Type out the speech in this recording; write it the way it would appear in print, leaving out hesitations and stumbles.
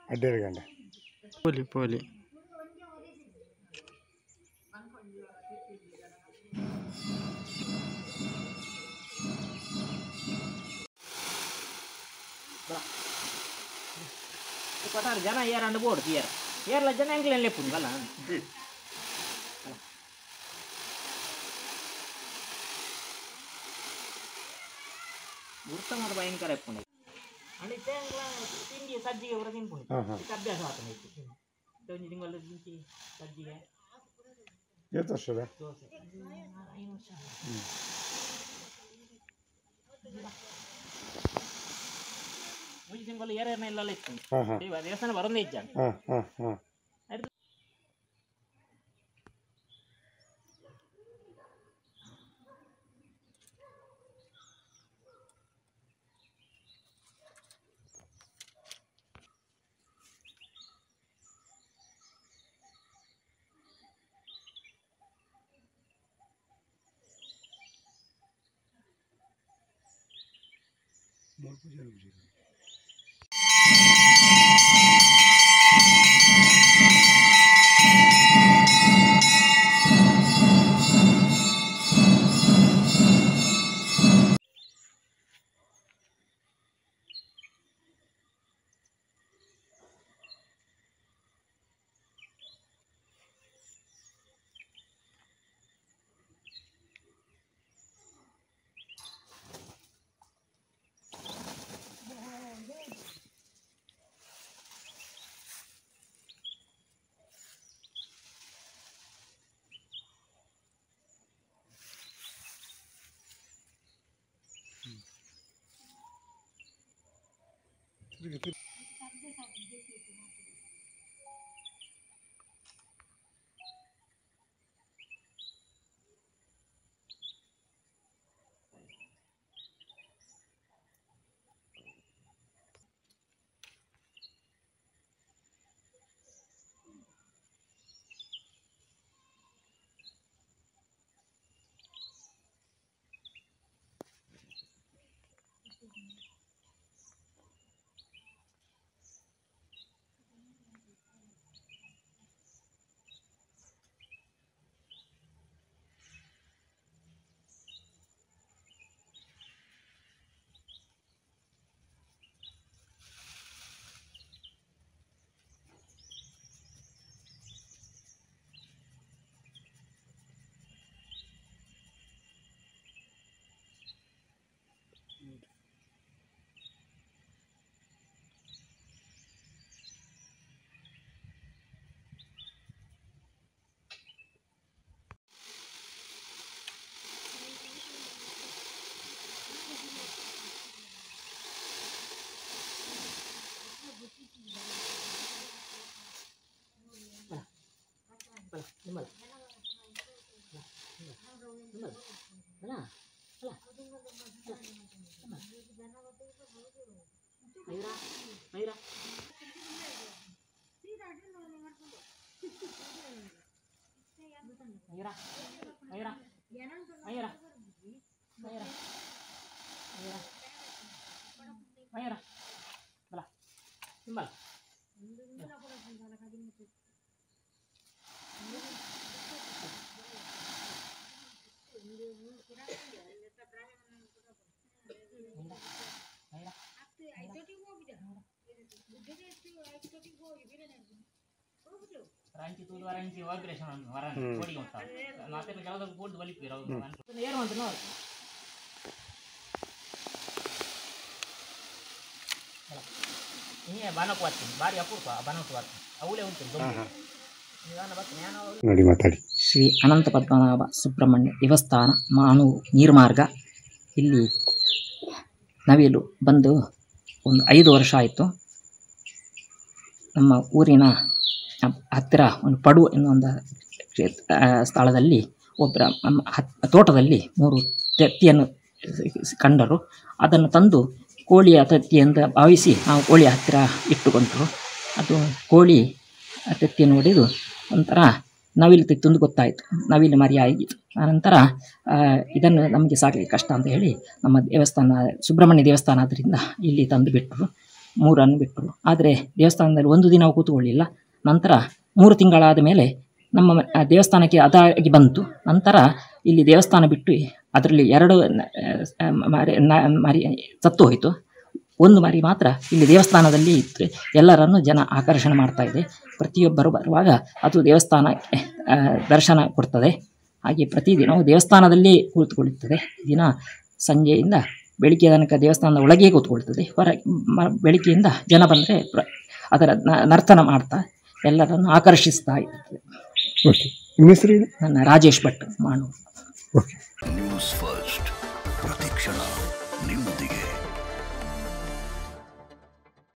ಅಡ್ಡೇರು ಗಂಟೆ ಪೋಲಿ ಪೋಲಿ kotar jana yar and board here yar la jana england le pun gala urta mar bayin kare pun ani tengla tinggi sajji ora tin pun itu abhyas atane itu to ni tinggal tinggi sajji ya ಎಷ್ಟು ವರ್ಷದ मुझे single यार नहीं ला लेते ये बात ऐसा ना भरम नहीं जान ranci tu ranci vibration waran body unta naate kalau tak board balik pira air mantu no ini bana kuat bari apur pa bana kuat awule untu ನೋಡಿ ಮಾತಾಡಿ. ಶ್ರೀ ಅನಂತ ಪದ್ಮನಾಭ ಸುಬ್ರಹ್ಮಣ್ಯ ದೇವಸ್ಥಾನ ಮಾನೂರು ನೀರ್ಮಾರ್ಗ. ಇಲ್ಲಿ ನವಿಲು ಬಂದು ಒಂದು 5 ವರ್ಷ ಆಯಿತು. ನಮ್ಮ ಊರಿನ ಹತ್ತಿರ ಒಂದು ಪಡು ಎನ್ನುವ ಒಂದು ಸ್ಥಳದಲ್ಲಿ ಒಬ್ಬರ ತೋಟದಲ್ಲಿ 3 ತತ್ತಿಯನ್ನು ಕಂಡರು. ಅದನ್ನು ತಂದು ಕೋಳಿಯ ತತ್ತಿ ಅಂತ ಭಾವಿಸಿ ನಾವು ಕೋಳಿಯ ಹತ್ತಿರ ಇಟ್ಟುಕೊಂಡರು. ಅದು ಕೋಳಿ ತತ್ತಿಯನ್ನು ಹೊಡೆದು ಒಂಥರ ನವಿಲು ತತ್ತಿ ಒಂದು ಗೊತ್ತಾಯಿತು, ನವಿಲು ಮರಿ ಆಗಿತ್ತು. ಆನಂತರ ಇದನ್ನು ನಮಗೆ ಸಾಕಲಿಕ್ಕೆ ಕಷ್ಟ ಅಂತ ಹೇಳಿ ನಮ್ಮ ದೇವಸ್ಥಾನ ಸುಬ್ರಹ್ಮಣ್ಯ ದೇವಸ್ಥಾನ ಆದ್ದರಿಂದ ಇಲ್ಲಿ ತಂದು ಬಿಟ್ಟರು. 3 ಬಿಟ್ಟರು. ಆದರೆ ದೇವಸ್ಥಾನದಲ್ಲಿ ಒಂದು ದಿನ ಕೂತ್ಕೊಳ್ಳಿಲ್ಲ. ನಂತರ 3 ತಿಂಗಳಾದ ಮೇಲೆ ನಮ್ಮ ದೇವಸ್ಥಾನಕ್ಕೆ ಅದಾಗಿ ಬಂತು. ನಂತರ ಇಲ್ಲಿ ದೇವಸ್ಥಾನ ಬಿಟ್ಟು ಅದರಲ್ಲಿ 2 ಮರಿ ಸತ್ತು ಹೋಯಿತು. 1 ಮರಿ ಮಾತ್ರ ಇಲ್ಲಿ ದೇವಸ್ಥಾನದಲ್ಲಿ ಇತ್ತು. ಎಲ್ಲರನ್ನು ಜನ ಆಕರ್ಷಣೆ ಮಾಡ್ತಾ ಇದೆ. ಪ್ರತಿಯೊಬ್ಬರು ಬರುವಾಗ ಅದು ದೇವಸ್ಥಾನಕ್ಕೆ ದರ್ಶನ ಕೊಡ್ತದೆ. ಹಾಗೆ ಪ್ರತಿದಿನವೂ ದೇವಸ್ಥಾನದಲ್ಲಿ ಕೂತ್ಕೊಳ್ಳುತ್ತದೆ. ದಿನ ಸಂಜೆಯಿಂದ ಬೆಳಿಗ್ಗೆ ತನಕ ದೇವಸ್ಥಾನದ ಒಳಗೆ ಕೂತ್ಕೊಳ್ತದೆ. ಬೆಳಿಗ್ಗೆಯಿಂದ ಜನ ಬಂದರೆ ಅದರ ನರ್ತನ ಮಾಡ್ತಾ ಎಲ್ಲರನ್ನು ಆಕರ್ಷಿಸ್ತಾ ಇರ್ತದೆ. ಓಕೆ, ನಿಮ್ಮ ಹೆಸರು? ನನ್ನ Rajesh Bhat Manur. Okay. News first ಪ್ರತಿಕ್ಷಣ.